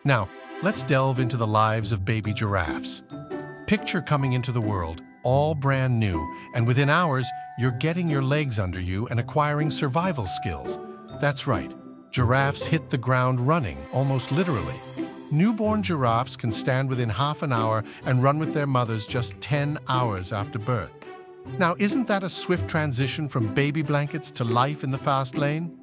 Now, let's delve into the lives of baby giraffes. Picture coming into the world, all brand new, and within hours, you're getting your legs under you and acquiring survival skills. That's right, giraffes hit the ground running, almost literally. Newborn giraffes can stand within half an hour and run with their mothers just 10 hours after birth. Now, isn't that a swift transition from baby blankets to life in the fast lane?